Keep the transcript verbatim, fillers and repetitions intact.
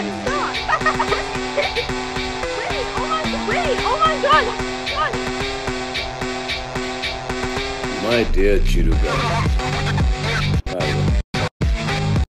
god, stop! Wait, oh my, wait, oh my god! God. My dear Chiruga,